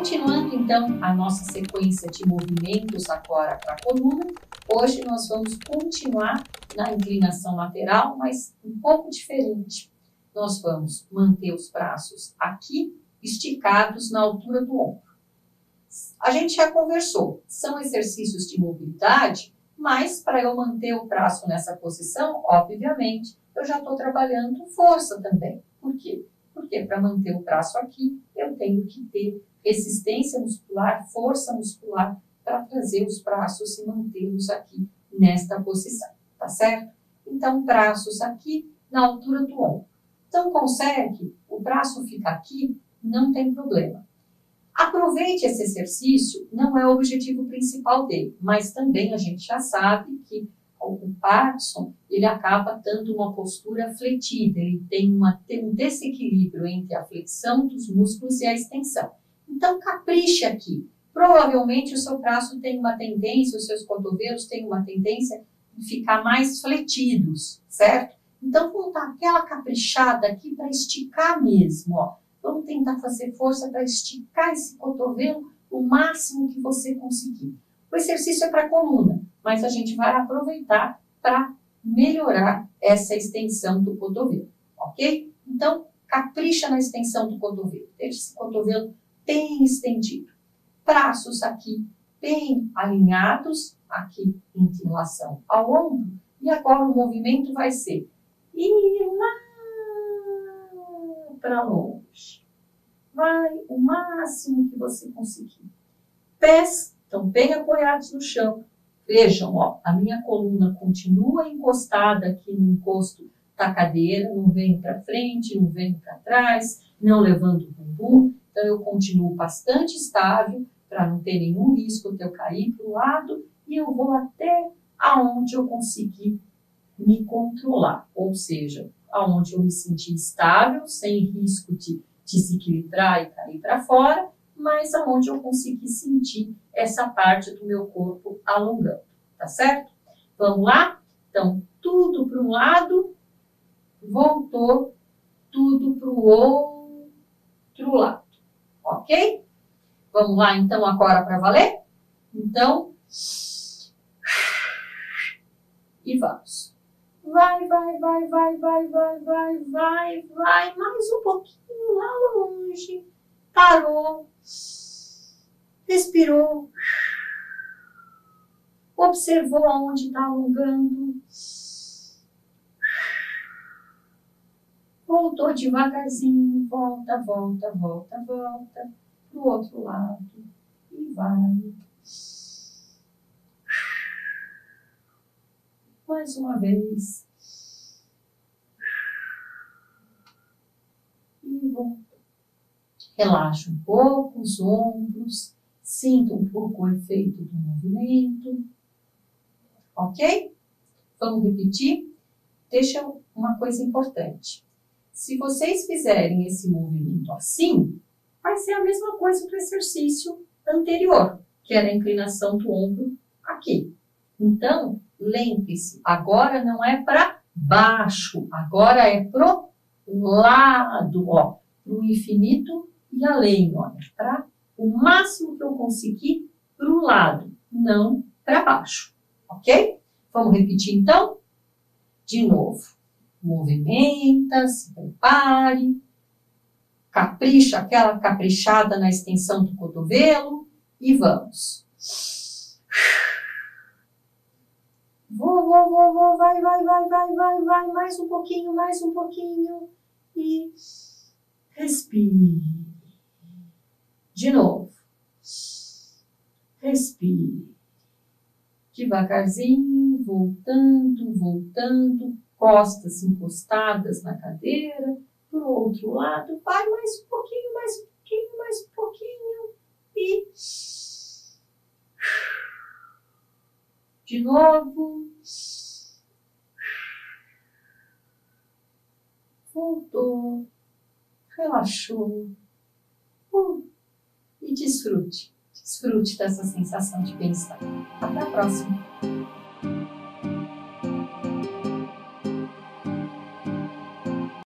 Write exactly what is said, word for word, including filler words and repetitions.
Continuando, então, a nossa sequência de movimentos agora para a coluna, hoje nós vamos continuar na inclinação lateral, mas um pouco diferente. Nós vamos manter os braços aqui, esticados na altura do ombro. A gente já conversou, são exercícios de mobilidade, mas para eu manter o braço nessa posição, obviamente, eu já estou trabalhando força também. Por quê? Porque para manter o braço aqui, eu tenho que ter resistência muscular, força muscular, para trazer os braços e mantê-los aqui nesta posição, tá certo? Então, braços aqui na altura do ombro. Então, consegue, o braço fica aqui, não tem problema. Aproveite esse exercício, não é o objetivo principal dele, mas também a gente já sabe que o Parkinson, ele acaba dando uma postura fletida, ele tem uma, tem um desequilíbrio entre a flexão dos músculos e a extensão. Então, capriche aqui. Provavelmente o seu braço tem uma tendência, os seus cotovelos têm uma tendência de ficar mais fletidos, certo? Então, vamos dar aquela caprichada aqui para esticar mesmo, ó. Vamos tentar fazer força para esticar esse cotovelo o máximo que você conseguir. O exercício é para a coluna, mas a gente vai aproveitar para melhorar essa extensão do cotovelo, ok? Então, capricha na extensão do cotovelo. Deixa esse cotovelo bem estendido. Braços aqui bem alinhados, aqui em relação ao ombro. E agora o movimento vai ser ir lá para longe. Vai o máximo que você conseguir. Pés estão bem apoiados no chão. Vejam, ó, a minha coluna continua encostada aqui no encosto da cadeira, não vem para frente, não vem para trás, não levando o bumbum. Então, eu continuo bastante estável para não ter nenhum risco de eu cair para o lado e eu vou até aonde eu conseguir me controlar, ou seja, aonde eu me sentir estável, sem risco de desequilibrar e cair para fora, mas aonde eu conseguir sentir essa parte do meu corpo alongando, tá certo? Vamos lá? Então, tudo para um lado, voltou, tudo para o outro lado, ok? Vamos lá, então, agora para valer? Então, e vamos. Vai, vai, vai, vai, vai, vai, vai, vai, vai, mais um pouquinho lá longe. Parou, respirou, observou aonde está alongando, voltou devagarzinho, volta, volta, volta, volta, para o outro lado e vai. Mais uma vez. E volta. Relaxa um pouco os ombros, sinta um pouco o efeito do movimento, ok? Vamos repetir? Deixa uma coisa importante. Se vocês fizerem esse movimento assim, vai ser a mesma coisa do exercício anterior, que era a inclinação do ombro aqui. Então, lembre-se, agora não é para baixo, agora é pro lado, ó, pro infinito e além, olha, para o máximo que eu conseguir para o lado, não para baixo, ok? Vamos repetir então? De novo, movimenta, se prepare, capricha, aquela caprichada na extensão do cotovelo e vamos. Vou, vou, vou, vou, vai, vai, vai, vai, vai, vai, mais um pouquinho, mais um pouquinho e respire. De novo. Respire. Devagarzinho, voltando, voltando, costas encostadas na cadeira, para o outro lado, vai mais um pouquinho, mais um pouquinho, mais um pouquinho e de novo. Voltou, relaxou uh, e desfrute, desfrute dessa sensação de bem-estar. Até a próxima!